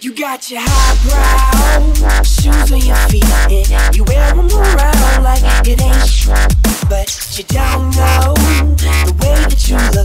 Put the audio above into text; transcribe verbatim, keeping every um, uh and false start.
You got your highbrow shoes on your feet, and you wear them around like it ain't. But you don't know the way that you look.